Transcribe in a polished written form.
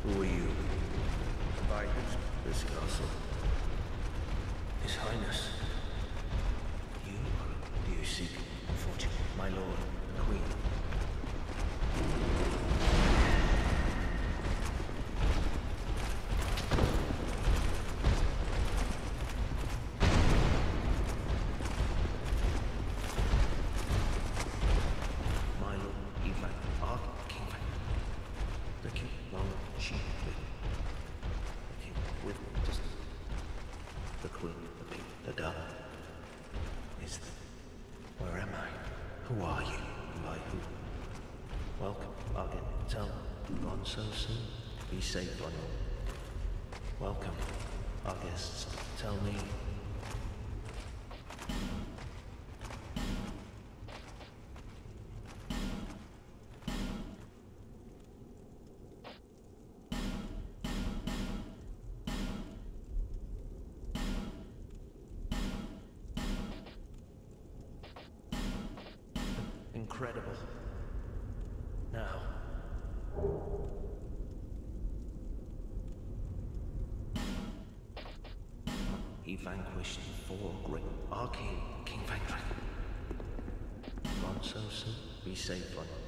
Who are you? By this castle. His Highness. Do you seek fortune, my lord, queen? My lord, Ivan, our king, the king, long chief, the king with just the queen, the pig, the dove. Is the Where am I? Who are you? By who? Welcome, Argen. Tell gone so soon. Be safe on you. Welcome, our guests. Tell me. Incredible. Now. He vanquished four great King Vangrak. Gone so soon. Be safe on